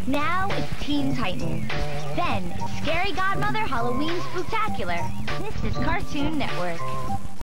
Now it's Teen Titans. Then it's Scary Godmother Halloween Spooktacular. This is Cartoon Network.